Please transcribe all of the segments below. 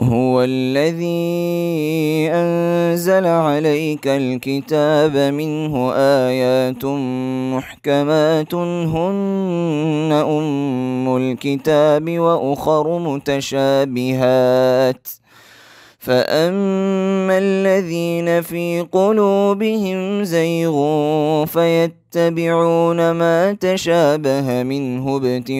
هو الذي أنزل عليك الكتاب منه آيات محكمات هن أم الكتاب وأخر متشابهات فأما الذين في قلوبهم زيغ فيتبعون ما تشابه منه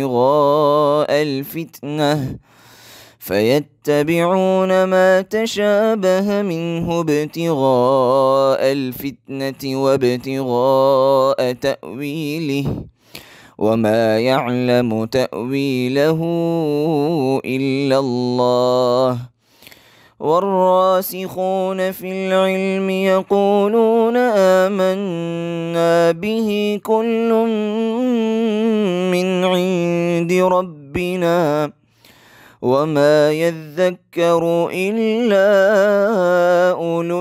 ابتغاء الفتنة وابتغاء تأويله وما يعلم تأويله إلا الله والراسخون في العلم يقولون آمنا به كل من عند ربنا وما يذكر إلا أولو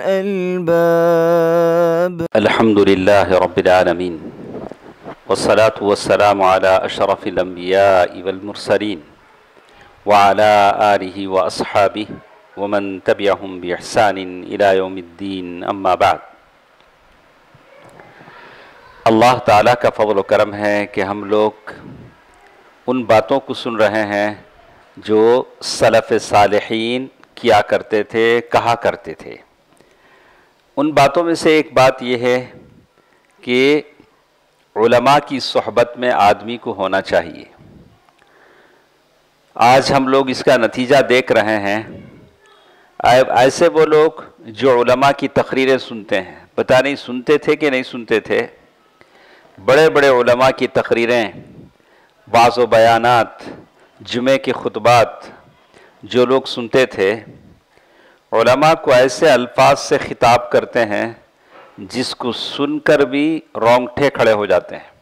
الألباب. الحمد لله رب العالمين والصلاة والسلام على أشرف الأنبياء والمرسلين وعلى آله وأصحابه ومن تبعهم بإحسان إلى يوم الدین اما بعد. اللہ تعالیٰ کا فضل و کرم ہے کہ ہم لوگ ان باتوں کو سن رہے ہیں جو سلف صالحین کیا کرتے تھے، کہا کرتے تھے. ان باتوں میں سے ایک بات یہ ہے کہ علماء کی صحبت میں آدمی کو ہونا چاہیے. آج ہم لوگ اس کا نتیجہ دیکھ رہے ہیں. ایسے وہ لوگ جو علماء کی تقریریں سنتے ہیں، پتہ نہیں سنتے تھے کہ نہیں سنتے تھے، بڑے بڑے علماء کی تقریریں، وعظ و بیانات، جمعے کے خطبات جو لوگ سنتے تھے، علماء کو ایسے الفاظ سے خطاب کرتے ہیں جس کو سن کر بھی رونگٹے کھڑے ہو جاتے ہیں.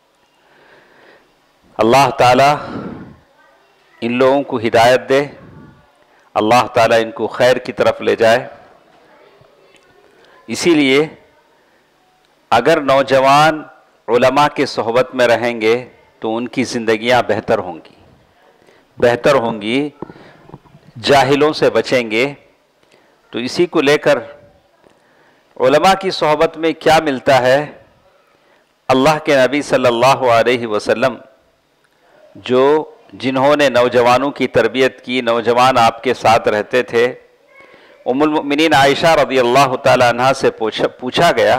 اللہ تعالیٰ ان لوگوں کو ہدایت دے، اللہ تعالیٰ ان کو خیر کی طرف لے جائے. اسی لیے اگر نوجوان علماء کے صحبت میں رہیں گے تو ان کی زندگیاں بہتر ہوں گی، جاہلوں سے بچیں گے. تو اسی کو لے کر علماء کی صحبت میں کیا ملتا ہے؟ اللہ کے نبی صلی اللہ علیہ وسلم جنہوں نے نوجوانوں کی تربیت کی، نوجوان آپ کے ساتھ رہتے تھے. ام المؤمنین عائشہ رضی اللہ تعالی عنہا سے پوچھا گیا،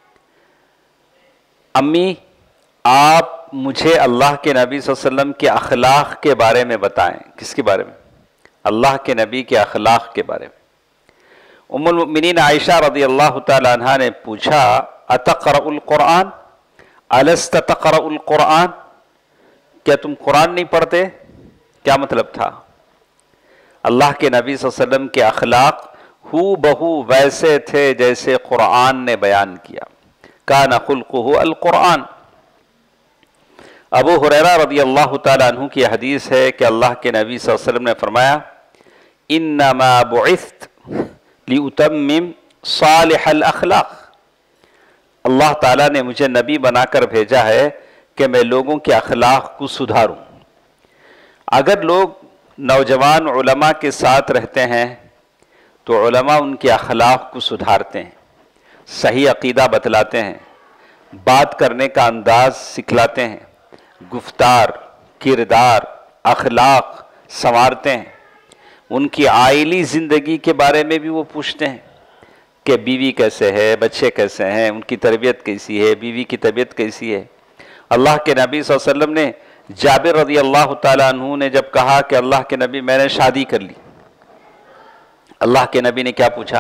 امی آپ مجھے اللہ کے نبی صلی اللہ علیہ وسلم کے اخلاق کے بارے میں بتائیں. کس کے بارے میں؟ اللہ کے نبی کے اخلاق کے بارے میں. ام المؤمنین عائشہ رضی اللہ تعالی عنہا نے پوچھا، اتقرأ القرآن؟ الست تقرأ القرآن؟ کیا تم قرآن نہیں پڑھتے؟ کیا مطلب تھا؟ اللہ کے نبی صلی اللہ علیہ وسلم کے اخلاق ہو بہو ویسے تھے جیسے قرآن نے بیان کیا. کان خلقہ القرآن. ابو ہریرہ رضی اللہ تعالیٰ عنہ کی حدیث ہے کہ اللہ کے نبی صلی اللہ علیہ وسلم نے فرمایا، انما بعثت لأتمم صالح الاخلاق. اللہ تعالیٰ نے مجھے نبی بنا کر بھیجا ہے کہ میں لوگوں کے اخلاق کو سدھاروں. اگر لوگ نوجوان علماء کے ساتھ رہتے ہیں تو علماء ان کے اخلاق کو سدھارتے ہیں، صحیح عقیدہ بتلاتے ہیں، بات کرنے کا انداز سکھلاتے ہیں، گفتار، کردار، اخلاق سنوارتے ہیں. ان کی عائلی زندگی کے بارے میں بھی وہ پوچھتے ہیں کہ بیوی کیسے ہے، بچے کیسے ہیں، ان کی تربیت کیسی ہے، بیوی کی طبیعت کیسی ہے. اللہ کے نبی صلی اللہ علیہ وسلم نے جابر رضی اللہ تعالیٰ عنہ نے جب کہا کہ اللہ کے نبی میں نے شادی کر لی، اللہ کے نبی نے کیا پوچھا؟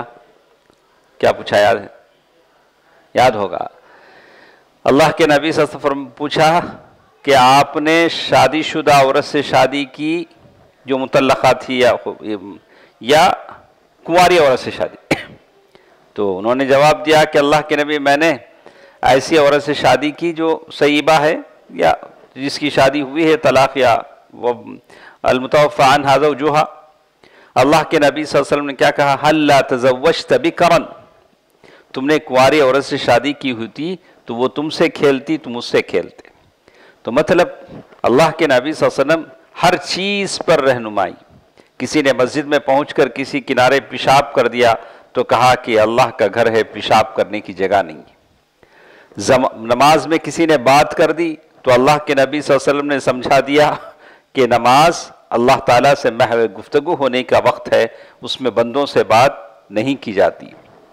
یاد ہوگا. اللہ کے نبی صلی اللہ علیہ وسلم پوچھا کہ آپ نے شادی شدہ عورت سے شادی کی جو مطلقہ تھی یا کنواری عورت سے شادی؟ تو انہوں نے جواب دیا کہ اللہ کے نبی میں نے ایسی عورت سے شادی کی جو سیبہ ہے یا جس کی شادی ہوئی ہے طلاق یا المتوفی عنہا زوجہا. اللہ کے نبی صلی اللہ علیہ وسلم نے کیا کہا؟ ہل لا تزوجت بکرا، تم نے کنواری عورت سے شادی کی ہوتی تو وہ تم سے کھیلتی، تم اس سے کھیلتے. تو مطلب اللہ کے نبی صلی اللہ علیہ وسلم ہر چیز پر رہنمائی، کسی نے مسجد میں پہنچ کر کسی کنارے پیشاب کر دیا تو کہا کہ اللہ کا گھر ہے، پیشاب کرنے کی جگہ نہیں ہے۔ نماز میں کسی نے بات کر دی تو اللہ کے نبی صلی اللہ علیہ وسلم نے سمجھا دیا کہ نماز اللہ تعالیٰ سے محض گفتگو ہونے کا وقت ہے، اس میں بندوں سے بات نہیں کی جاتی۔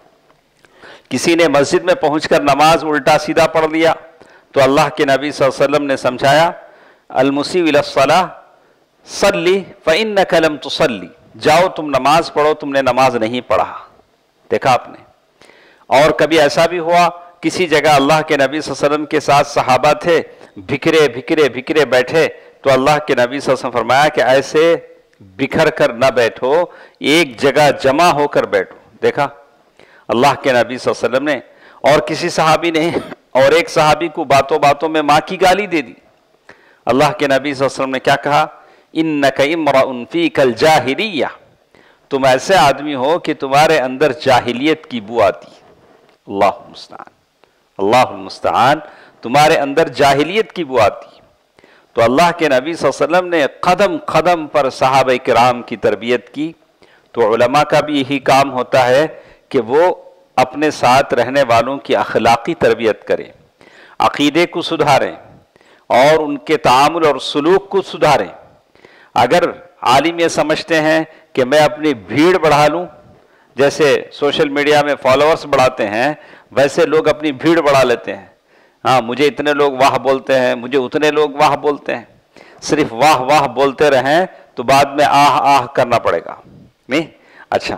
کسی نے مسجد میں پہنچ کر نماز الٹا سیدھا پڑھ لیا تو اللہ کے نبی صلی اللہ علیہ وسلم نے سمجھایا المسیء الی الصلاۃ صلی فإنک لم تصلی، جاؤ تم نماز پڑھو، تم نے نماز نہیں پڑھا۔ دیکھا آپ نے۔ اور کبھی ایسا بھی ہوا کسی جگہ اللہ کے نبی صلی اللہ علیہ وسلم کے ساتھ صحابہ تھے، بکھرے بیٹھے تو اللہ کے نبی صلی اللہ علیہ وسلم فرمایا کہ ایسے بکھر کر نہ بیٹھو، ایک جگہ جمع ہو کر بیٹھو۔ دیکھا اللہ کے نبی صلی اللہ علیہ وسلم نے۔ اور کسی صحابی نے اور ایک صحابی کو باتوں باتوں میں ماں کی گالی دے دی۔ اللہ کے نبی صلی اللہ علیہ وسلم نے کیا کہا؟ اِنَّكَ اِمْرَأٌ فِيكَ الْجَاهِلِيَّةِ، تم ایسے آدمی ہو کہ تمہارے اندر جاہلیت کی بو آتی۔ اللہ المستعان، اللہ المستعان، تمہارے اندر جاہلیت کی بو آتی۔ تو اللہ کے نبی صلی اللہ علیہ وسلم نے قدم قدم پر صحابہ کرام کی تربیت کی۔ تو علماء کا بھی یہی کام ہوتا ہے کہ وہ اپنے ساتھ رہنے والوں کی اخلاقی تربیت کریں، عقیدے کو سدھاریں اور ان کے تعامل اور سلوک کو سدھاریں۔ اگر عالم یہ سمجھتے ہیں کہ میں اپنی بھیڑ بڑھا لوں، جیسے سوشل میڈیا میں فالوورز بڑھاتے ہیں، ویسے لوگ اپنی بھیڑ بڑھا لیتے ہیں۔ ہاں مجھے اتنے لوگ واہ بولتے ہیں، مجھے اتنے لوگ واہ بولتے ہیں۔ صرف واہ واہ بولتے رہیں تو بعد میں آہ آہ کرنا پڑے گا، نہیں؟ اچھا،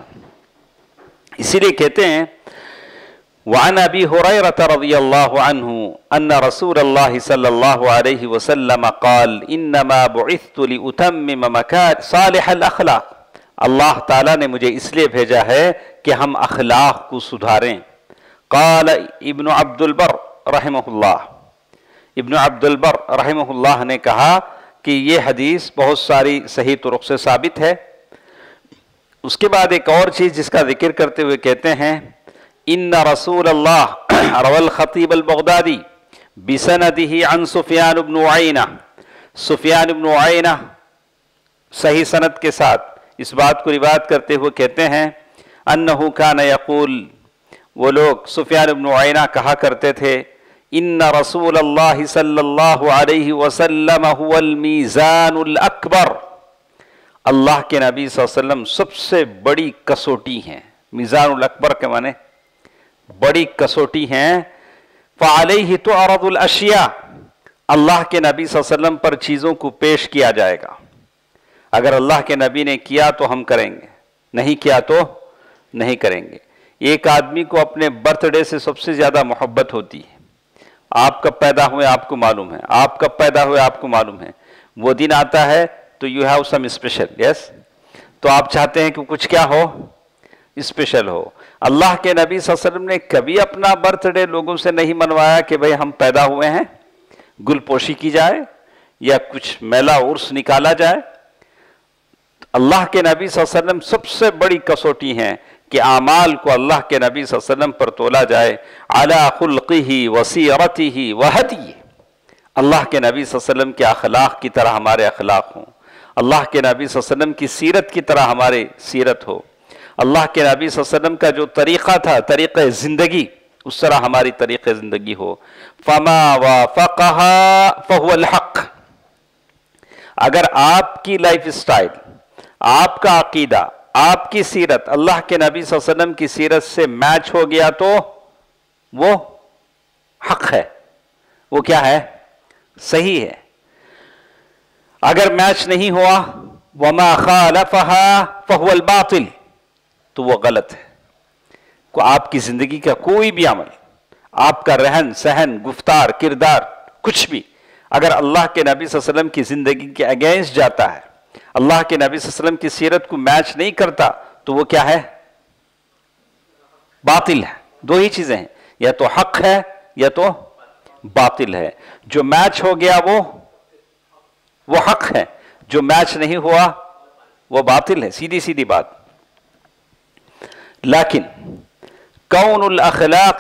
اسی لیے کہتے ہیں وعن ابی ہریرہ رضی اللہ عنہ ان رسول اللہ صلی اللہ علیہ وسلم قال انما بعثت لاتمم صالح الاخلاق، اللہ تعالیٰ نے مجھے اس لیے بھیجا ہے کہ ہم اخلاق کو سدھاریں۔ قال ابن عبد البر رحمہ اللہ، ابن عبد البر رحمہ اللہ نے کہا کہ یہ حدیث بہت ساری صحیح طرق سے ثابت ہے۔ اس کے بعد ایک اور چیز جس کا ذکر کرتے ہوئے کہتے ہیں ان رسول اللہ روى الخطیب البغدادی بسندہ عن سفیان بن عینہ، سفیان بن عینہ صحیح سند کے ساتھ اس بات کو روایت کرتے ہوئے کہتے ہیں انہ کان یقول، وہ لوگ سفیان بن عینہ کہا کرتے تھے ان رسول اللہ صلی اللہ علیہ وسلم هو المیزان الاکبر، اللہ کے نبی صلی اللہ علیہ وسلم سب سے بڑی کسوٹی ہیں۔ میزان الاکبر کے معنی بڑی کسوٹی ہیں۔ فعلیہ تعرض الاشیاء، اللہ کے نبی صلی اللہ علیہ وسلم پر چیزوں کو پیش کیا جائے گا۔ اگر اللہ کے نبی نے کیا تو ہم کریں گے، نہیں کیا تو نہیں کریں گے۔ ایک آدمی کو اپنے برتھ ڈے سے سب سے زیادہ محبت ہوتی ہے۔ آپ کب پیدا ہوئے آپ کو معلوم ہے، آپ کب پیدا ہوئے آپ کو معلوم ہے۔ وہ دن آتا ہے تو you have some special, yes, تو آپ چاہتے ہیں کہ کچھ کیا ہو، اسپیشل ہو۔ اللہ کے نبی صلی اللہ علیہ وسلم نے کبھی اپنا برتھ ڈے لوگوں سے نہیں منوایا کہ بھئی ہم پیدا ہوئے ہیں، گل پوشی کی جائے یا کچھ میلہ عرس نکالا جائے۔ اللہ کے نبی صلی اللہ علیہ وسلم سب سے بڑی کسوٹی ہیں کہ اعمال کو اللہ کے نبی صلی اللہ علیہ وسلم پر تولا جائے، علی خلقہ وسیرتہ وہدیہ، اللہ کے نبی صلی اللہ علیہ وسلم کے اخلاق کی طرح ہمارے اخلاق ہوں، اللہ کے نبی صلی اللہ علیہ وسلم کی سیرت کی طرح ہماری سیرت ہو، اللہ کے نبی صلی اللہ علیہ وسلم کا جو طریقہ تھا، طریقہ زندگی، اس طرح ہماری طریقہ زندگی ہو۔ فما وافقها فهو الحق، اگر آپ کی لائف سٹائل، آپ کا عقیدہ، آپ کی سیرت اللہ کے نبی صلی اللہ علیہ وسلم کی سیرت سے میچ ہو گیا تو وہ حق ہے، وہ کیا ہے، صحیح ہے۔ اگر میچ نہیں ہوا وما خالفها فهو الباطل، تو وہ غلط ہے۔ آپ کی زندگی کا کوئی بھی عمل، آپ کا رہن سہن، گفتار، کردار، کچھ بھی اگر اللہ کے نبی صلی اللہ علیہ وسلم کی زندگی کے اگینسٹ جاتا ہے، اللہ کے نبی صلی اللہ علیہ وسلم کی سیرت کو میچ نہیں کرتا، تو وہ کیا ہے، باطل ہے۔ دو ہی چیزیں ہیں، یا تو حق ہے یا تو باطل ہے۔ جو میچ ہو گیا وہ حق ہے، جو میچ نہیں ہوا وہ باطل ہے، سیدھی سیدھی بات۔ لیکن کون الاخلاق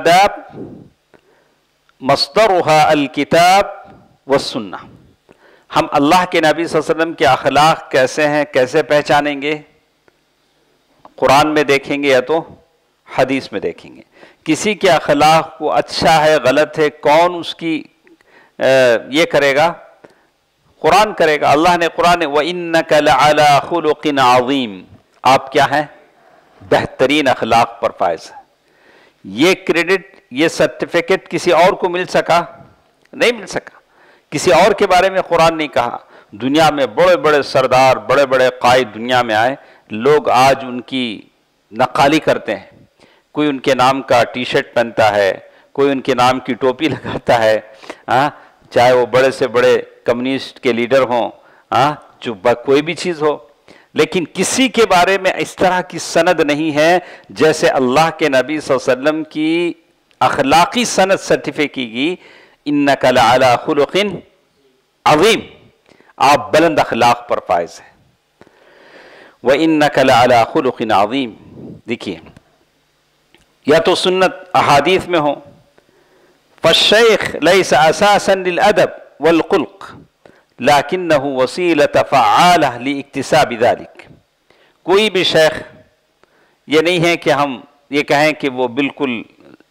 والآداب مصدرها الکتاب والسنہ، ہم اللہ کے نبی صلی اللہ علیہ وسلم کے اخلاق کیسے ہیں کیسے پہچانیں گے؟ قرآن میں دیکھیں گے یا تو حدیث میں دیکھیں گے. کسی کے اخلاق کو اچھا ہے غلط ہے کون اس کی یہ کرے گا؟ قرآن کرے گا. اللہ نے قرآن وَإِنَّكَ لَعَلَىٰ خُلُقٍ عَظِيمٍ، آپ کیا ہیں؟ بہترین اخلاق پر فائز ہے. یہ کریڈٹ یہ سرٹیفکیٹ کسی اور کو مل سکا؟ نہیں مل سکا. کسی اور کے بارے میں قرآن نہیں کہا. دنیا میں بڑے بڑے سردار بڑے بڑے قائد دنیا میں آئے، لوگ آج ان کی نقالی کرتے ہیں. کوئی ان کے نام کا ٹی شرٹ پہنتا ہے، کوئی ان کے نام کی ٹوپی لگاتا ہے، چاہے وہ بڑے سے بڑے کمیونسٹ کے لیڈر ہوں، کوئی بھی چیز ہو، لیکن کسی کے بارے میں اس طرح کی سند نہیں ہے جیسے اللہ کے نبی صلی اللہ علیہ وسلم کی اخلاقی سند سرٹیفائی کی گئی. انک لعلی خلق عظیم، آپ بلند اخلاق پر فائز ہیں. وانک لعلی خلق عظیم. دیکھیے یا تو سنت احادیث میں ہو، فالشیخ لیس اساسا للادب والخلق لکنہ وسیلۃ فعالہ لاکتساب ذلک. کوئی بھی شیخ یہ نہیں ہے کہ ہم یہ کہیں کہ وہ بالکل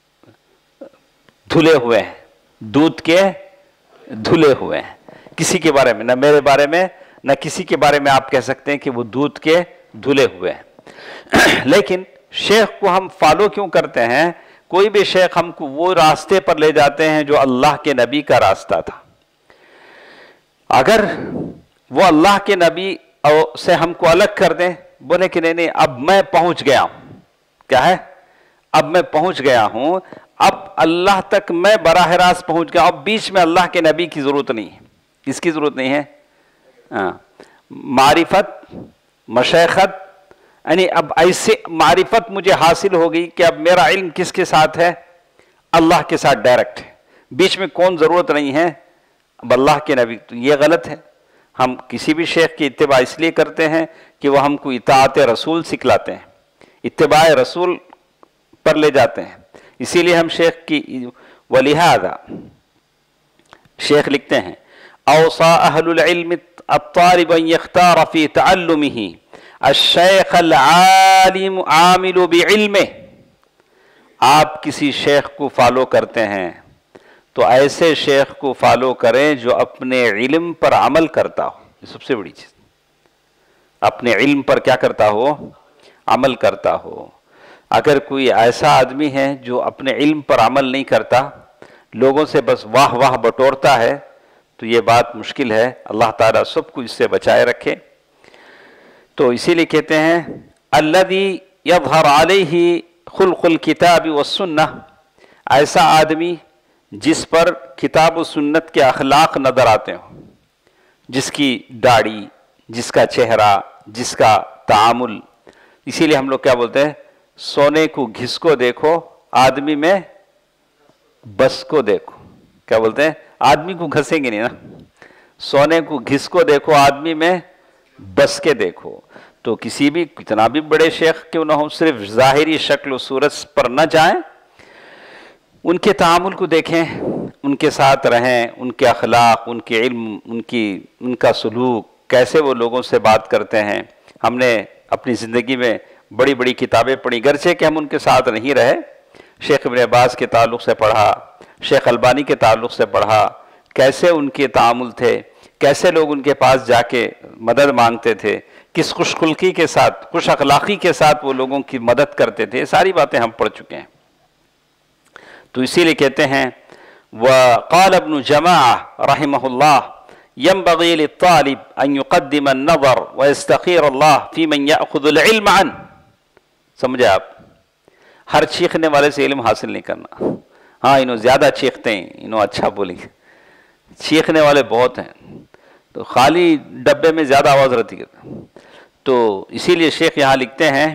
دھلے ہوئے ہیں، دودھ کے دھلے ہوئے ہیں. کسی کے بارے میں، نہ میرے بارے میں نہ کسی کے بارے میں آپ کہہ سکتے ہیں کہ وہ دودھ کے دھلے ہوئے ہیں. لیکن شیخ کو ہم فالو کیوں کرتے ہیں؟ کوئی بھی شیخ ہم کو وہ راستے پر لے جاتے ہیں جو اللہ کے نبی کا راستہ تھا. اگر وہ اللہ کے نبی سے ہم کو الگ کر دیں، بولے کہ نہیں اب میں پہنچ گیا ہوں، کیا ہے؟ اب میں پہنچ گیا ہوں، اب اللہ تک میں براہ راست پہنچ گیا، اب بیچ میں اللہ کے نبی کی ضرورت نہیں ہے. کس کی ضرورت نہیں ہے؟ معرفت مشیخت، یعنی اب ایسے معرفت مجھے حاصل ہو گئی کہ اب میرا علم کس کے ساتھ ہے؟ اللہ کے ساتھ ڈائریکٹ ہے، بیچ میں کون ضرورت نہیں ہے اب اللہ کے نبی. تو یہ غلط ہے. ہم کسی بھی شیخ کی اتباع اس لیے کرتے ہیں کہ وہ ہم کو اطاعت رسول سکھلاتے ہیں، اتباع رسول پر لے جاتے ہیں. اسی لیے ہم شیخ کی ولہذا شیخ لکھتے ہیں اوصى اہل العلم الطالب ان يختار في تعلمه الشیخ العالم عامل بعلمه. آپ کسی شیخ کو فالو کرتے ہیں تو ایسے شیخ کو فالو کریں جو اپنے علم پر عمل کرتا ہو. یہ سب سے بڑی چیز، اپنے علم پر کیا کرتا ہو؟ عمل کرتا ہو. اگر کوئی ایسا آدمی ہے جو اپنے علم پر عمل نہیں کرتا، لوگوں سے بس واہ واہ بٹورتا ہے، تو یہ بات مشکل ہے. اللہ تعالیٰ سب کو اس سے بچائے رکھے. تو اسی لیے کہتے ہیں الذی یظہر علیہ خلق الکتاب والسنہ، ایسا آدمی جس پر کتاب و سنت کے اخلاق نظر آتے ہوں، جس کی داڑھی، جس کا چہرہ، جس کا تعامل. اسی لیے ہم لوگ کیا بولتے ہیں؟ سونے کو گھس کو دیکھو آدمی میں بس کو دیکھو. کیا بولتے ہیں؟ آدمی کو گھسیں گے نہیں نا، سونے کو گھس کو دیکھو آدمی میں بس کے دیکھو. تو کسی بھی کتنا بھی بڑے شیخ کیوں نہ ہو، صرف ظاہری شکل و صورت پر نہ جائیں، ان کے تعامل کو دیکھیں، ان کے ساتھ رہیں، ان کے اخلاق، ان کے علم، ان کا سلوک، کیسے وہ لوگوں سے بات کرتے ہیں. ہم نے اپنی زندگی میں بڑی بڑی کتابیں پڑھی، گرچہ کہ ہم ان کے ساتھ نہیں رہے. شیخ ابن عباس کے تعلق سے پڑھا، شیخ البانی کے تعلق سے پڑھا، کیسے ان کے تعامل تھے، کیسے لوگ ان کے پاس جا کے مدد مانگتے تھے، کس خوش خلقی کے ساتھ، خوش اخلاقی کے ساتھ وہ لوگوں کی مدد کرتے تھے. یہ ساری باتیں ہم پڑھ چکے ہیں. تو اسی لیے کہتے ہیں وقال ابن جماعہ رحمہ اللہ ينبغي للطالب ان يقدم النظر ويستخير الله في من يأخذ العلم عنه. سمجھے آپ؟ ہر چیخنے والے سے علم حاصل نہیں کرنا. ہاں انہوں زیادہ چیختے ہیں، انہوں اچھا بولیں گے. چیخنے والے بہت ہیں، تو خالی ڈبے میں زیادہ آواز رہتی ہے. تو اسی لیے شیخ یہاں لکھتے ہیں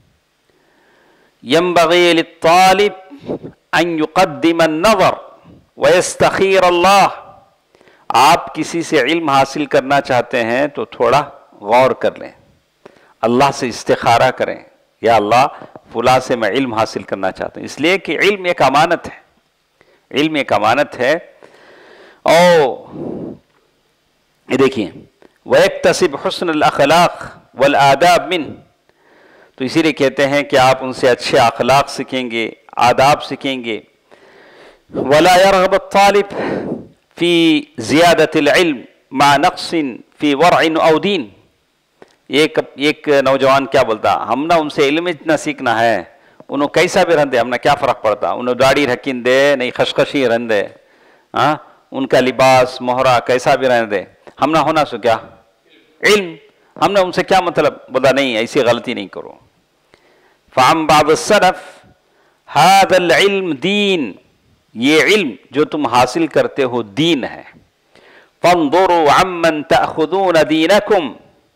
ينبغي للطالب ان يقدم النظر ويستخير الله. آپ کسی سے علم حاصل کرنا چاہتے ہیں تو تھوڑا غور کر لیں، اللہ سے استخارہ کریں، یا اللہ فلاں سے میں علم حاصل کرنا چاہتا ہوں. اس لیے کہ علم ایک امانت ہے، علم ایک امانت ہے. اور یہ دیکھیے وَيَكْتَسِبْ حُسْنَ الْأَخْلَاقِ وَالْآدَابِ مِنْ، تو اسی لیے کہتے ہیں کہ آپ ان سے اچھے اخلاق سیکھیں گے، آداب سیکھیں گے. وَلَا يَرْغَبُ الطَّالِبُ فِي زِيَادَةِ الْعِلْمِ مَعَ نَقْصٍ فِي وَرْعٍ أَوْ دِينٍ. ایک نوجوان کیا بولتا، ہم نہ ان سے علم اتنا سیکھنا ہے، انہوں کیسا بھی رہندے، ہم نے کیا فرق پڑتا، انہوں داڑھی رکھیں دے نہیں خشخشی رہندے، ہاں ان کا لباس مہرہ کیسا بھی رہندے، ہم نہ ہونا سو کیا علم، ہم نے ان سے کیا مطلب، بولا نہیں ایسی غلطی نہیں کرو. فعن بعض السلف هذا العلم دین، یہ علم جو تم حاصل کرتے ہو دین ہے. فانظروا عمن تأخذون دینکم،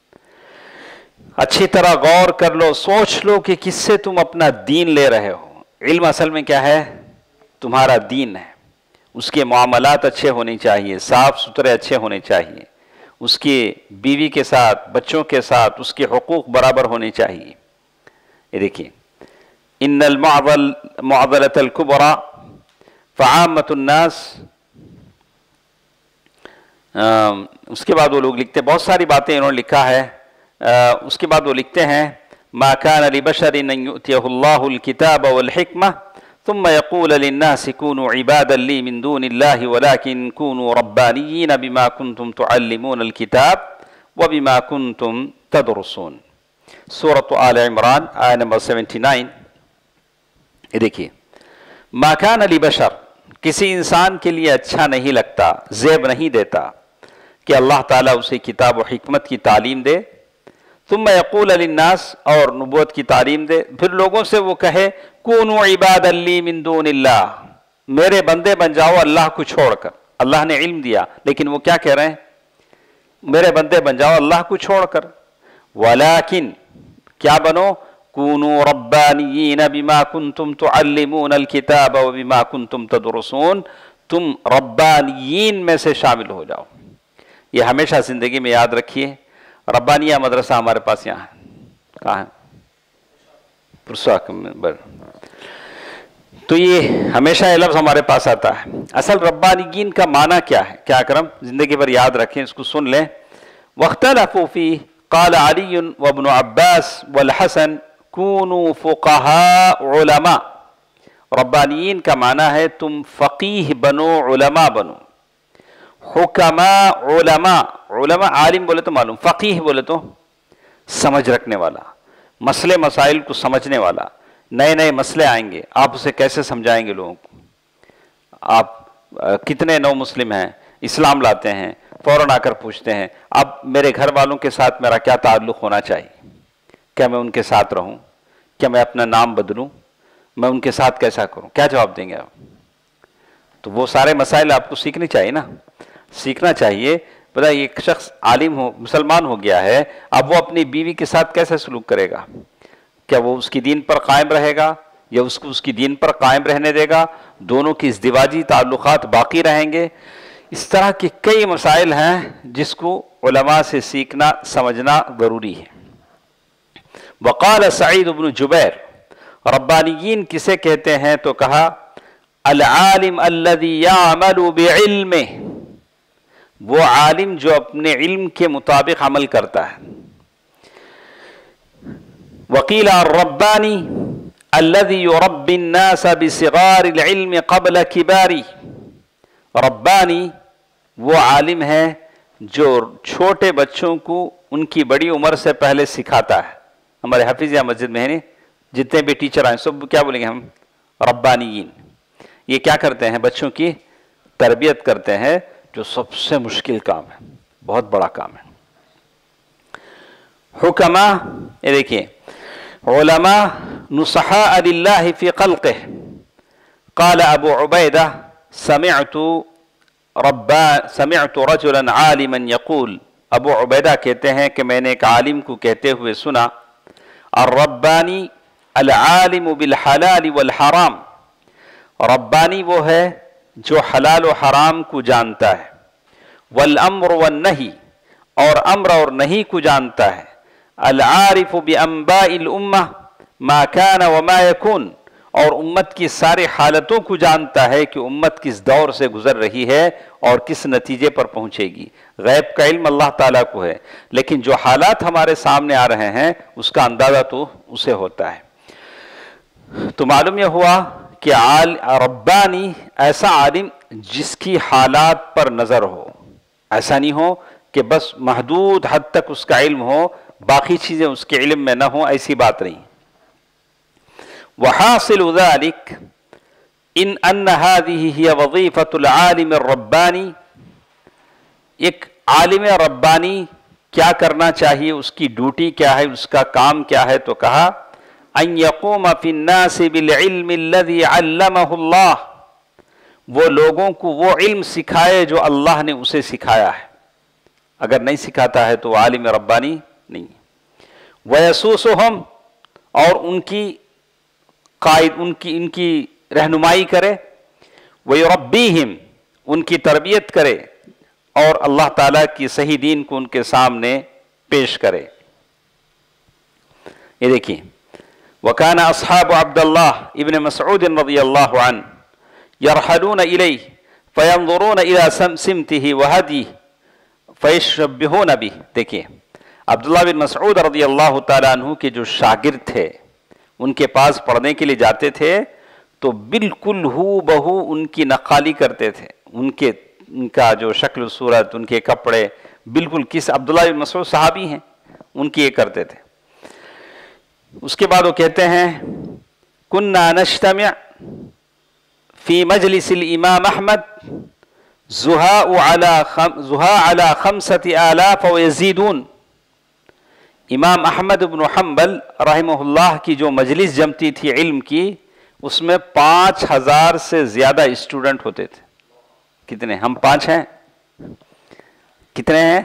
اچھی طرح غور کر لو، سوچ لو کہ کس سے تم اپنا دین لے رہے ہو. علم اصل میں کیا ہے، تمہارا دین ہے. اس کے معاملات اچھے ہونے چاہیے، صاف ستھرے اچھے ہونے چاہیے، اس کی بیوی کے ساتھ، بچوں کے ساتھ اس کے حقوق برابر ہونے چاہیے. یہ دیکھیے ان المعضلة الكبرى فعامة الناس، اس کے بعد وہ لوگ لکھتے ہیں، بہت ساری باتیں انہوں نے لکھا ہے. اس کے بعد وہ لکھتے ہیں ما كان لبشر ان يؤتيه الله الكتاب والحكمة ثم يقول للناس كونوا عبادا لي من دون الله ولكن كونوا ربانيين بما كنتم تعلمون الكتاب وبما كنتم تدرسون. سورة آل عمران آیہ نمبر 79. یہ دیکھیے ما كان لبشر، کسی انسان کے لیے اچھا نہیں لگتا، زیب نہیں دیتا کہ اللہ تعالیٰ اسے کتاب و حکمت کی تعلیم دے. ثم یقول للناس، اور نبوت کی تعلیم دے، پھر لوگوں سے وہ کہے کونوا عبادا لی من دون اللہ، میرے بندے بن جاؤ اللہ کو چھوڑ کر. اللہ نے علم دیا لیکن وہ کیا کہہ رہے ہیں، میرے بندے بن جاؤ اللہ کو چھوڑ کر. ولیکن کیا بنو، کونوا ربانیین بما کنتم تعلمون الکتاب وبما کنتم تدرسون، تم ربانیین میں سے شامل ہو جاؤ. یہ ہمیشہ زندگی میں یاد رکھیے. ربانیہ مدرسہ ہمارے پاس یہاں ہے، کہاں ہے، پرسواک میں. تو یہ ہمیشہ یہ لفظ ہمارے پاس آتا ہے. اصل ربانیین کا معنی کیا ہے، کیا کرم زندگی پر یاد رکھیں، اس کو سن لیں. واختلفوا فیہ قال علی وابن عباس والحسن کونوا فقہاء علماء. ربانیین کا معنی ہے تم فقیہ بنو، علماء بنو. حکماء علماء، علماء عالم بولے تو معلوم، فقیہ بولے تو سمجھ رکھنے والا، مسئلے مسائل کو سمجھنے والا. نئے نئے مسئلے آئیں گے، آپ اسے کیسے سمجھائیں گے لوگوں کو. آپ کتنے نو مسلم ہیں، اسلام لاتے ہیں، فوراً آ کر پوچھتے ہیں اب میرے گھر والوں کے ساتھ میرا کیا تعلق ہونا چاہیے، کیا میں ان کے ساتھ رہوں، کیا میں اپنا نام بدلوں، میں ان کے ساتھ کیسا کروں، کیا جواب دیں گے آپ. تو وہ سارے مسائل آپ کو سیکھنے چاہیے نا، سیکھنا چاہیے. پتہ ایک شخص عالم ہو، مسلمان ہو گیا ہے، اب وہ اپنی بیوی کے ساتھ کیسے سلوک کرے گا، کیا وہ اس کی دین پر قائم رہے گا یا اس کو اس کی دین پر قائم رہنے دے گا، دونوں کی ازدواجی تعلقات باقی رہیں گے. اس طرح کے کئی مسائل ہیں جس کو علماء سے سیکھنا سمجھنا ضروری ہے. وقال سعید بن جبیر، ربانیین کسے کہتے ہیں تو کہا العالم الذي يعمل بعلمه، وہ عالم جو اپنے علم کے مطابق عمل کرتا ہے. وقیل الربانی الذي يربي الناس بصغار العلم قبل كباری، ربانی وہ عالم ہے جو چھوٹے بچوں کو ان کی بڑی عمر سے پہلے سکھاتا ہے. ہمارے حفیظیہ مسجد میں ہے نہیں، جتنے بھی ٹیچر آئیں سب کیا بولیں گے ہم، ربانیین. یہ کیا کرتے ہیں، بچوں کی تربیت کرتے ہیں، جو سب سے مشکل کام ہے، بہت بڑا کام ہے. حکماء، یہ دیکھیں علماء نصحاء للہ فی خلقہ. قال ابو عبیدہ سمعت رجلا عالما یقول، ابو عبیدہ کہتے ہیں کہ میں نے ایک عالم کو کہتے ہوئے سنا، الربانی العالم بالحلال والحرام، ربانی وہ ہے جو حلال و حرام کو جانتا ہے، والامر والنہی، اور امر اور نہی کو جانتا ہے، العارف بانباء الامہ ما کان وما یکون، اور امت کی ساری حالتوں کو جانتا ہے کہ امت کس دور سے گزر رہی ہے اور کس نتیجے پر پہنچے گی. غیب کا علم اللہ تعالیٰ کو ہے، لیکن جو حالات ہمارے سامنے آ رہے ہیں اس کا اندازہ تو اسے ہوتا ہے. تو معلوم یہ ہوا کہ ربانی ایسا عالم جس کی حالات پر نظر ہو، ایسا نہیں ہو کہ بس محدود حد تک اس کا علم ہو، باقی چیزیں اس کے علم میں نہ ہوں، ایسی بات نہیں. وحاصل ذلك ان هذه هي وظيفة العالم الربانی. ایک عالم ربانی کیا کرنا چاہیے، اس کی ڈیوٹی کیا ہے، اس کا کام کیا ہے؟ تو کہا ان یقوم فی الناس بالعلم الذي علمه اللہ، وہ لوگوں کو وہ علم سکھائے جو اللہ نے اسے سکھایا ہے. اگر نہیں سکھاتا ہے تو وہ عالم ربانی نہیں. ویسوسہم، اور ان کی قائد ان کی رہنمائی کرے. ویربیہم، ان کی تربیت کرے، اور اللہ تعالیٰ کی صحیح دین کو ان کے سامنے پیش کرے. یہ دیکھیں، وَكَانَ أَصْحَابُ عَبْدِ اللَّهِ ابن مسعود رضی اللہ عنہ يَرْحَلُونَ إِلَيْهِ فَيَنْظُرُونَ إِلَى سِمْتِهِ وَهَدِيهِ فَيَشْبِهُونَ بِهِ. دیکھیں، عبداللہ بن مسعود رضی اللہ تعالیٰ عنہ کے جو شاگرد تھے، ان کے پاس پڑھنے کے لیے جاتے تھے تو بالکل ہو بہو ان کی نقالی کرتے تھے. ان کا جو شکل و صورت، ان کے کپڑے بالکل عبداللہ بن مسعود صحابی ہیں، ان کی یہ کرتے تھے. اس کے بعد وہ کہتے ہیں کننا نجتمع فی مجلس الامام احمد زہاء علی 5000 ویزیدون. امام احمد بن حنبل رحمہ اللہ کی جو مجلس جمتی تھی علم کی، اس میں 5000 سے زیادہ اسٹوڈنٹ ہوتے تھے. کتنے؟ ہم 5 ہیں. کتنے ہیں؟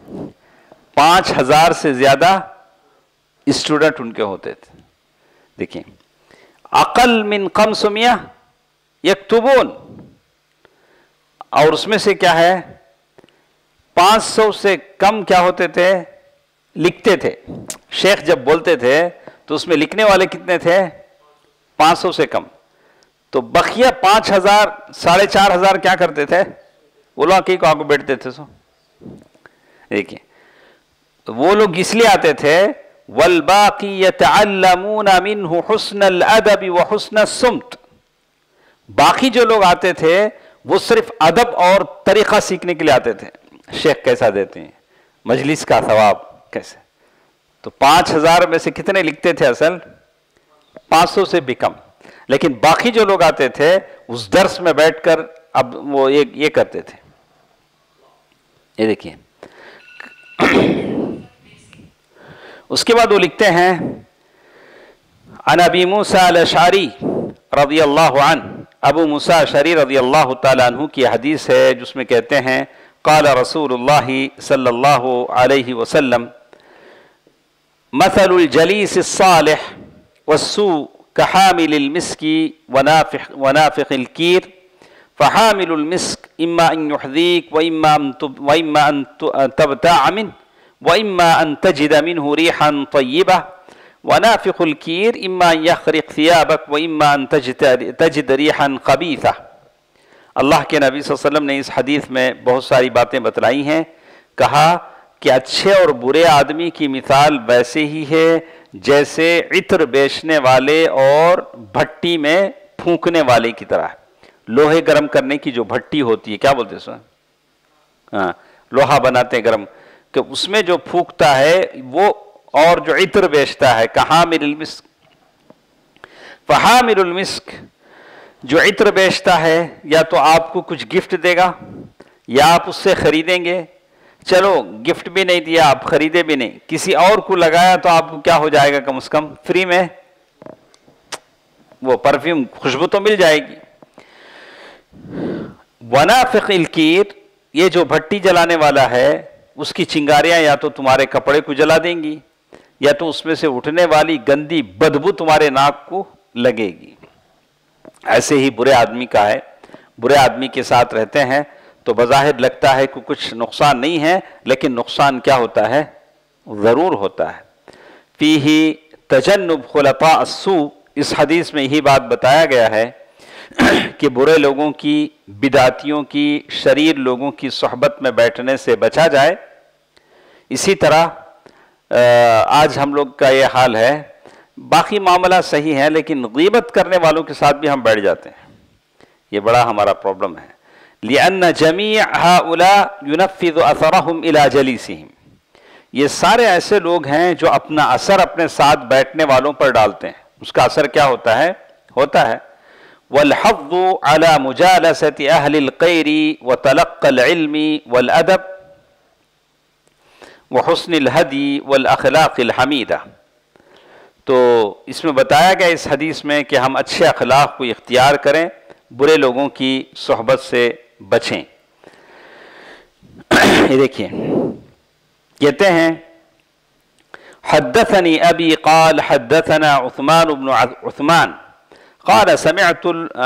5000 سے زیادہ اسٹوڈنٹ ان کے ہوتے تھے. دیکھیں، اقل من 500 یکتبون، اور اس میں سے کیا ہے 500 سے کم کیا ہوتے تھے؟ لکھتے تھے. شیخ جب بولتے تھے تو اس میں لکھنے والے کتنے تھے؟ 500 سے کم. تو بقیہ 5000 4500 کیا کرتے تھے؟ علماء کو آگے بیٹھتے تھے. دیکھیں، وہ لوگ اس لیے آتے تھے والباقی یتعلمون منہ حسن الادب وحسن الصمت. باقی جو لوگ آتے تھے وہ صرف ادب اور طریقہ سیکھنے کے لیے آتے تھے. شیخ کیسا دیتے ہیں، مجلس کا ثواب کیسے. تو 5000 میں سے کتنے لکھتے تھے؟ اصل 500 سے بھی کم. لیکن باقی جو لوگ آتے تھے اس درس میں بیٹھ کر اب وہ یہ کرتے تھے. یہ دیکھیے، اس کے بعد وہ لکھتے ہیں عن ابی موسیٰ الاشعری رضی اللہ عنہ. ابو موسیٰ اشعری رضی اللہ تعالیٰ عنہ کی حدیث ہے جس میں کہتے ہیں قال رسول اللہ صلی اللہ علیہ وسلم مثل الجلیس الصالح والسوء كحامل المسك ونافخ الكير فحامل المسك إما أن يحذيك وإما أن تبتاع منه وإما أن تجد منه ريحا طيبة ونافخ الكير إما أن يخرق ثيابك وإما أن تجد ريحا خبيثة. اللہ کے نبی صلی اللہ علیہ وسلم نے اس حدیث میں بہت ساری باتیں بتلائی ہیں. کہا کہ اچھے اور برے آدمی کی مثال ویسے ہی ہے جیسے عطر بیچنے والے اور بھٹی میں پھونکنے والے کی طرح. لوہے گرم کرنے کی جو بھٹی ہوتی ہے، کیا بولتے ہیں اس میں؟ لوہا بناتے ہیں گرم، کہ اس میں جو پھونکتا ہے وہ، اور جو عطر بیچتا ہے کحامل المسک. فحامل المسک، جو عطر بیچتا ہے یا تو آپ کو کچھ گفٹ دے گا یا آپ اس سے خریدیں گے. چلو گفٹ بھی نہیں دیا، آپ خریدے بھی نہیں، کسی اور کو لگایا تو آپ کو کیا ہو جائے گا؟ کم از کم فری میں وہ پرفیوم، خوشبو تو مل جائے گی. ونافخ الکیر، یہ جو بھٹی جلانے والا ہے اس کی چنگاریاں یا تو تمہارے کپڑے کو جلا دیں گی یا تو اس میں سے اٹھنے والی گندی بدبو تمہارے ناک کو لگے گی. ایسے ہی برے آدمی کا ہے. برے آدمی کے ساتھ رہتے ہیں تو بظاہر لگتا ہے کہ کچھ نقصان نہیں ہے، لیکن نقصان کیا ہوتا ہے؟ ضرور ہوتا ہے. فیہ تجنب خلطاء السوء، اس حدیث میں یہی بات بتایا گیا ہے کہ برے لوگوں کی، بدعتیوں کی، شریر لوگوں کی صحبت میں بیٹھنے سے بچا جائے۔ اسی طرح آج ہم لوگ کا یہ حال ہے، باقی معاملہ صحیح ہے لیکن غیبت کرنے والوں کے ساتھ بھی ہم بیٹھ جاتے ہیں، یہ بڑا ہمارا پرابلم ہے۔ لِأَنَّ جَمِيعَ هَؤُلَاء يُنَفِّذُ أَثَرَهُمْ إِلَى جَلِيسِهِمْ، یہ سارے ایسے لوگ ہیں جو اپنا اثر اپنے ساتھ بیٹھنے والوں پر ڈالتے ہیں۔ اس کا اثر کیا ہوتا ہے؟ وَالْحَضُّ عَلَى مُجَالَسَةِ أَهْلِ الْخَيْرِ وَتَلَقَّى الْعِلْمِ وَالْأَدَبِ وحسن الہدی والاخلاق الحمیدہ۔ تو اس میں بتایا گیا اس حدیث میں کہ ہم اچھے اخلاق کو اختیار کریں، برے لوگوں کی صحبت سے بچیں۔ یہ دیکھیں، کہتے ہیں حدثني ابی قال حدثنا عثمان بن عثمان قال سمعت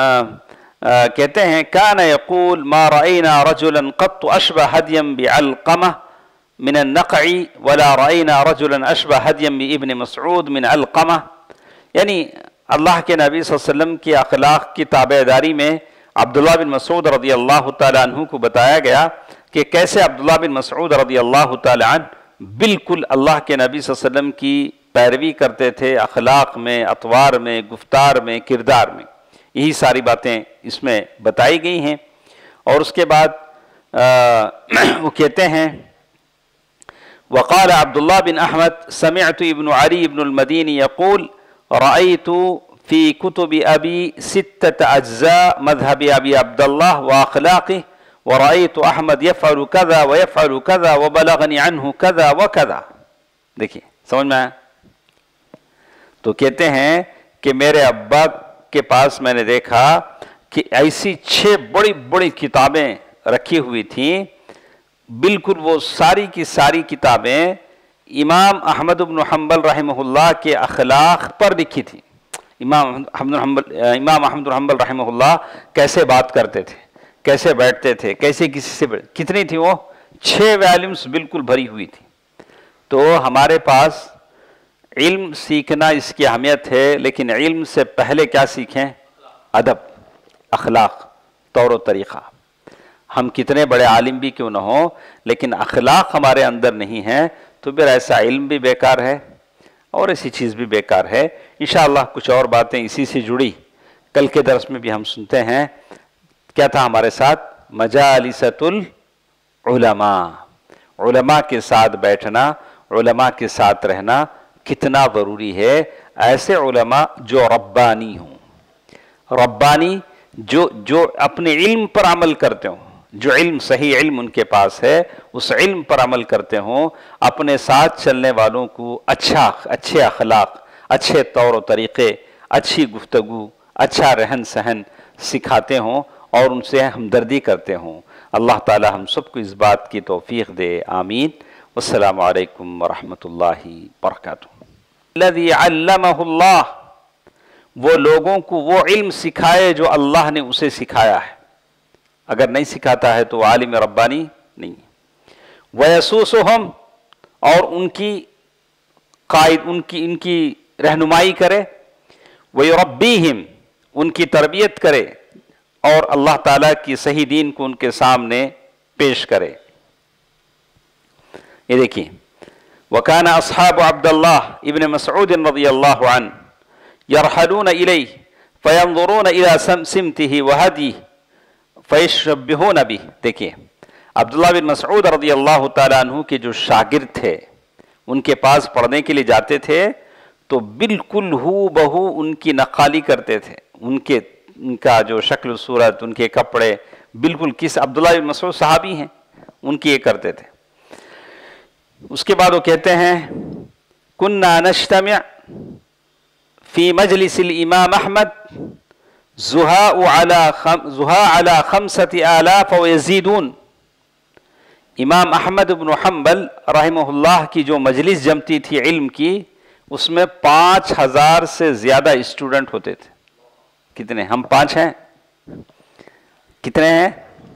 کہتے ہیں كان يقول ما رأينا رجلا قط اشبه هديا بعلقمة من النقع ولا رأينا رجلا اشبه هديا بابن مسعود من علقمة، یعنی اللہ کے نبی صلی اللہ علیہ وسلم کی اخلاق کی تابعداری میں عبداللہ بن مسعود رضی اللہ تعالیٰ عنہ کو بتایا گیا کہ کیسے عبداللہ بن مسعود رضی اللہ تعالیٰ عنہ بالکل اللہ کے نبی صلی اللہ علیہ وسلم کی پیروی کرتے تھے، اخلاق میں، اطوار میں، گفتار میں، کردار میں۔ یہی ساری باتیں اس میں بتائی گئی ہیں۔ اور اس کے بعد وہ کہتے ہیں وقال عبد الله بن أحمد سمعت ابن علي بن المديني يقول رأيت في كتب أبي 6 أجزاء مذهب أبي عبد الله وأخلاقه ورأيت أحمد يفعل كذا ويفعل كذا وبلغني عنه كذا وكذا۔ دیکھیں سمجھ میں آیا؟ تو کہتے ہیں کہ میرے ابا کے پاس میں نے دیکھا کہ ایسی 6 بڑی بڑی کتابیں رکھی ہوئی تھیں، بالکل وہ ساری کی ساری کتابیں امام احمد بن حنبل رحمہ اللہ کے اخلاق پر لکھی تھی۔ امام احمد بن حنبل رحمہ اللہ کیسے بات کرتے تھے، کیسے بیٹھتے تھے، کیسے کسی سے کتنی تھی وہ 6 والیومز بالکل بھری ہوئی تھی۔ تو ہمارے پاس علم سیکھنا اس کی اہمیت ہے، لیکن علم سے پہلے کیا سیکھیں؟ ادب، اخلاق، طور و طریقہ۔ ہم کتنے بڑے عالم بھی کیوں نہ ہوں، لیکن اخلاق ہمارے اندر نہیں ہے تو پھر ایسا علم بھی بیکار ہے اور ایسی چیز بھی بیکار ہے۔ انشاءاللہ کچھ اور باتیں اسی سے جڑی کل کے درس میں بھی ہم سنتے ہیں۔ کیا تھا ہمارے ساتھ؟ مجالست العلماء، علماء کے ساتھ بیٹھنا، علماء کے ساتھ رہنا کتنا ضروری ہے۔ ایسے علماء جو ربانی ہوں، ربانی جو اپنے علم پر عمل کرتے ہوں، جو علم صحیح علم ان کے پاس ہے اس علم پر عمل کرتے ہوں، اپنے ساتھ چلنے والوں کو اچھے اخلاق، اچھے طور و طریقے، اچھی گفتگو، اچھا رہن سہن سکھاتے ہوں اور ان سے ہمدردی کرتے ہوں۔ اللہ تعالی ہم سب کو اس بات کی توفیق دے، آمین۔ والسلام علیکم ورحمۃ اللہ وبرکاتہ۔ الذی علمہ اللہ، وہ لوگوں کو وہ علم سکھائے جو اللہ نے اسے سکھایا ہے، اگر نہیں سکھاتا ہے تو وہ عالم ربانی نہیں۔ وَيَسُوسُهُمْ، اور ان کی رہنمائی کرے، وَيُرَبِّيهِمْ، ان کی تربیت کرے، اور اللہ تعالیٰ کی صحیح دین کو ان کے سامنے پیش کرے۔ یہ دیکھیں، وَكَانَ أَصْحَابُ عَبْدِ اللَّهِ ابن مسعود رضی اللہ عنہ يرحلون إليه فينظرون إلى سمته وهديه فيشبهون به۔ دیکھیں عبداللہ بن مسعود رضی اللہ تعالیٰ عنہ کے جو شاگرد تھے، ان کے پاس پڑھنے کے لیے جاتے تھے تو بالکل ہو بہو ان کی نقالی کرتے تھے، ان کا جو شکل و صورت، ان کے کپڑے بالکل عبداللہ بن مسعود صحابی ہیں، ان کی یہ کرتے تھے۔ اس کے بعد وہ کہتے ہیں كنا نجتمع في مجلس الإمام أحمد زهاء على 5000 ويزيدون۔ امام احمد بن حنبل رحمہ اللہ کی جو مجلس جمتی تھی علم کی، اس میں 5000 سے زیادہ اسٹوڈنٹ ہوتے تھے۔ کتنے؟ ہم 5 ہیں، کتنے ہیں؟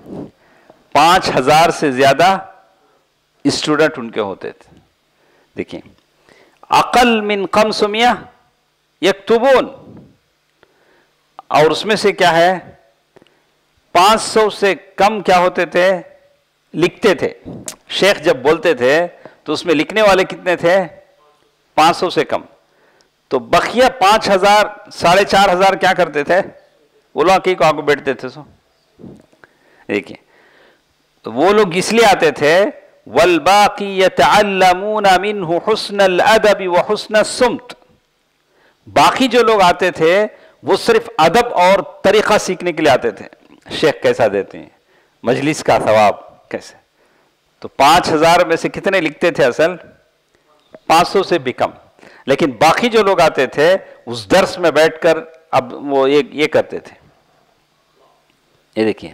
5000 سے زیادہ اسٹوڈنٹ ان کے ہوتے تھے۔ دیکھیں، اقل من 500 یکتبون، اور اس میں سے کیا ہے 500 سے کم کیا ہوتے تھے لکھتے تھے. شیخ جب بولتے تھے تو اس میں لکھنے والے کتنے تھے 500 سے کم. تو بقیہ 5000 4500 کیا کرتے تھے علماء کو آگے بیٹھتے تھے. سو دیکھیں وہ لوگ اس لیے آتے تھے والباقی يتعلمون منه حسن الادب وحسن الصمت. باقی جو لوگ آتے تھے وہ صرف ادب اور طریقہ سیکھنے کے لیے آتے تھے. شیخ کیسا دیتے ہیں مجلس کا ثواب کیسے. تو 5000 میں سے کتنے لکھتے تھے اصل 500 سے بھی کم. لیکن باقی جو لوگ آتے تھے اس درس میں بیٹھ کر اب وہ یہ کرتے تھے. یہ دیکھیے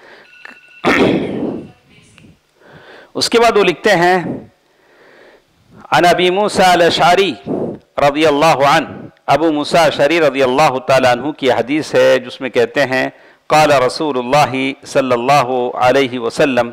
اس کے بعد وہ لکھتے ہیں عن ابی موسیٰ الاشعری رضی اللہ عنہ. ابو موسیٰ اشعری رضی اللہ تعالیٰ عنہ کی حدیث ہے جس میں کہتے ہیں قال رسول اللہ صلی اللہ علیہ وسلم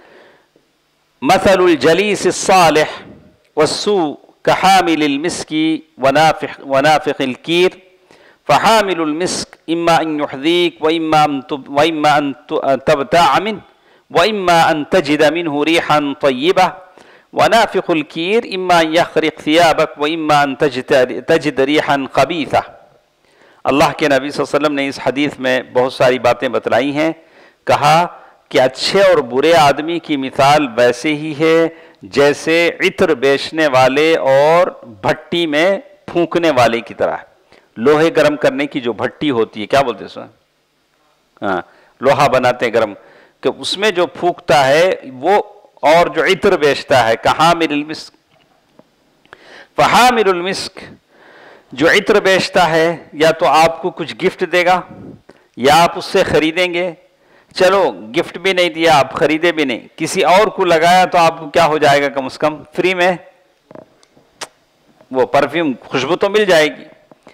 مثل الجلیس الصالح والسوء كحامل المسك ونافخ الكير فحامل المسك إما أن يحذيك وإما أن تبتاع منه وإما أن تجد منه ريحا طيبة ونافخ الكير إما أن يخرق ثيابك وإما أن تجد ريحا خبيثة. اللہ کے نبی صلی اللہ علیہ وسلم نے اس حدیث میں بہت ساری باتیں بتلائی ہیں. کہا کہ اچھے اور برے آدمی کی مثال ویسے ہی ہے جیسے عطر بیچنے والے اور بھٹی میں پھونکنے والے کی طرح. لوہے گرم کرنے کی جو بھٹی ہوتی ہے کیا بولتے ہیں ہاں لوہا بناتے ہیں گرم کہ اس میں جو پھونکتا ہے وہ اور جو عطر بیچتا ہے کحامل المسک. فحامل المسک جو عطر بیچتا ہے یا تو آپ کو کچھ گفٹ دے گا یا آپ اس سے خریدیں گے. چلو گفٹ بھی نہیں دیا آپ خریدے بھی نہیں کسی اور کو لگایا تو آپ کو کیا ہو جائے گا کم از کم فری میں وہ پرفیوم خوشبو تو مل جائے گی.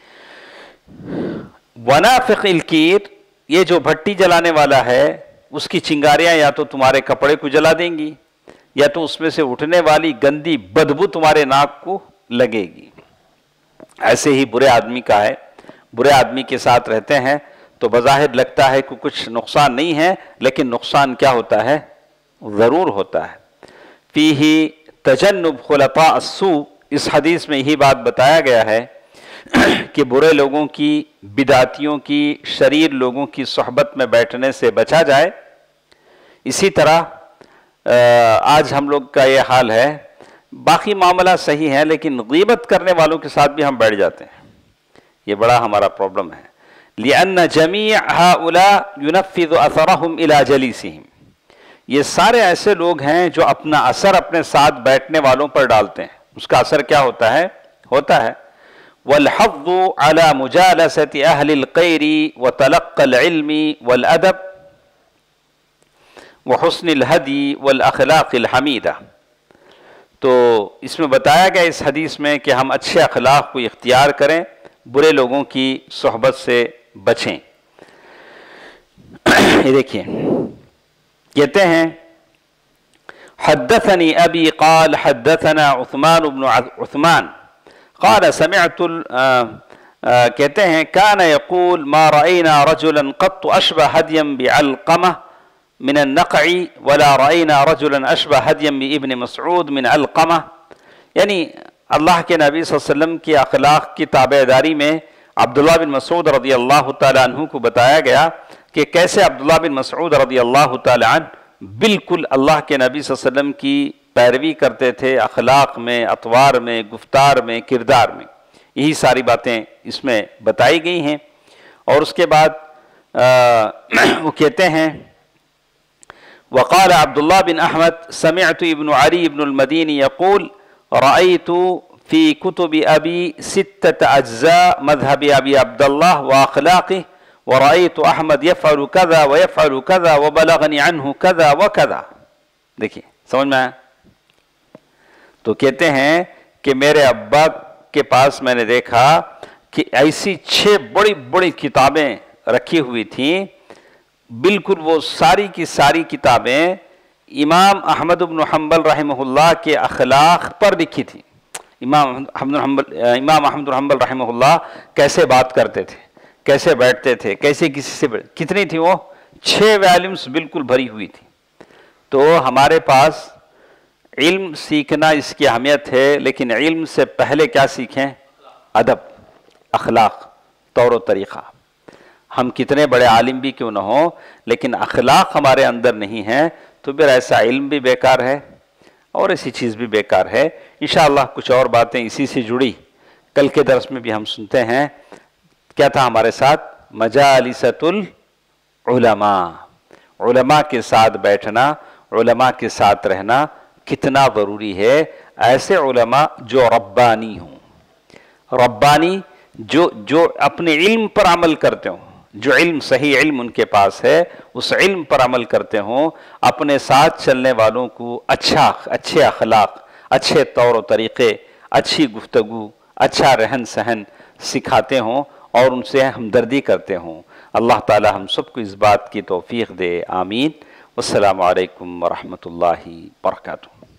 ونافخ الکیر یہ جو بھٹی جلانے والا ہے اس کی چنگاریاں یا تو تمہارے کپڑے کو جلا دیں گی یا تو اس میں سے اٹھنے والی گندی بدبو تمہارے ناک کو لگے گی. ایسے ہی برے آدمی کا ہے. برے آدمی کے ساتھ رہتے ہیں تو بظاہر لگتا ہے کہ کچھ نقصان نہیں ہے لیکن نقصان کیا ہوتا ہے ضرور ہوتا ہے. فیہ تجنب خلطاء السوء اس حدیث میں یہی بات بتایا گیا ہے کہ برے لوگوں کی بدعتیوں کی شریر لوگوں کی صحبت میں بیٹھنے سے بچا جائے. اسی طرح آج ہم لوگ کا یہ حال ہے. باقی معاملہ صحیح ہے لیکن غیبت کرنے والوں کے ساتھ بھی ہم بیٹھ جاتے ہیں. یہ بڑا ہمارا پرابلم ہے. لِأَنَّ جَمِيعَ هَؤُلَاء يُنَفِّذُ أَثَرَهُمْ إِلَى جَلِيسِهِمْ. یہ سارے ایسے لوگ ہیں جو اپنا اثر اپنے ساتھ بیٹھنے والوں پر ڈالتے ہیں. اس کا اثر کیا ہوتا ہے وَالْحَضُّ عَلَى مُجَالَسَةِ أَهْلِ الْخَيْرِ وَتَلَقَّى الْعِلْمِ وَالْأَدَبِ وَحُسْنِ الْهَدْيِ وَالْأَخْلَاقِ الْحَمِيدَةِ. تو اس میں بتایا گیا اس حدیث میں کہ ہم اچھے اخلاق کو اختیار کریں برے لوگوں کی صحبت سے بچیں. یہ دیکھیں کہتے ہیں حدثني ابی قال حدثنا عثمان بن عثمان قال سمعت کہتے ہیں كان يقول ما رأينا رجلا قط اشبه هديا بعلقمة من النقع ولا رأينا رجلا اشبه هديا بابن مسعود من علقمة. یعنی اللہ کے نبی صلی اللہ علیہ وسلم کی اخلاق کی تابعداری میں عبداللہ بن مسعود رضی اللہ تعالیٰ عنہ کو بتایا گیا کہ کیسے عبداللہ بن مسعود رضی اللہ تعالیٰ عنہ بالکل اللہ کے نبی صلی اللہ علیہ وسلم کی پیروی کرتے تھے اخلاق میں اطوار میں گفتار میں کردار میں. یہی ساری باتیں اس میں بتائی گئی ہیں. اور اس کے بعد وہ کہتے ہیں وقال عبداللہ بن احمد سمعت ابن علی بن المدینی یقول رأيت في كتب أبي 6 أجزاء مذهب أبي عبد الله وأخلاقه ورأيت أحمد يفعل كذا ويفعل كذا وبلغني عنه كذا وكذا. دیکھیں سمجھ میں آیا. تو کہتے ہیں کہ میرے ابا کے پاس میں نے دیکھا کہ ایسی 6 بڑی بڑی کتابیں رکھی ہوئی تھیں. بالکل وہ ساری کی ساری کتابیں امام احمد بن حنبل رحمہ اللہ کے اخلاق پر لکھی تھی. امام احمد بن حنبل رحمہ اللہ کیسے بات کرتے تھے کیسے بیٹھتے تھے، کیسے کسی سے کتنی تھی وہ 6 والیومز بالکل بھری ہوئی تھی۔ تو ہمارے پاس علم سیکھنا اس کی اہمیت ہے، لیکن علم سے پہلے کیا سیکھیں؟ ادب، اخلاق، طور و طریقہ۔ ہم کتنے بڑے عالم بھی کیوں نہ ہوں، لیکن اخلاق ہمارے اندر نہیں ہیں تو پھر ایسا علم بھی بیکار ہے اور ایسی چیز بھی بیکار ہے۔ انشاءاللہ کچھ اور باتیں اسی سے جڑی کل کے درس میں بھی ہم سنتے ہیں۔ کیا تھا ہمارے ساتھ؟ مجالست العلماء، علماء کے ساتھ بیٹھنا، علماء کے ساتھ رہنا کتنا ضروری ہے۔ ایسے علماء جو ربانی ہوں، ربانی جو اپنے علم پر عمل کرتے ہوں، جو علم صحیح علم ان کے پاس ہے اس علم پر عمل کرتے ہوں، اپنے ساتھ چلنے والوں کو اچھے اخلاق، اچھے طور و طریقے، اچھی گفتگو، اچھا رہن سہن سکھاتے ہوں اور ان سے ہمدردی کرتے ہوں۔ اللہ تعالی ہم سب کو اس بات کی توفیق دے، آمین۔ والسلام علیکم ورحمۃ اللہ وبرکاتہ۔